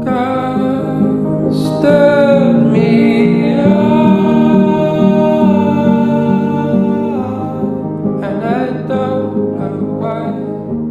God stood me up, and I don't know why.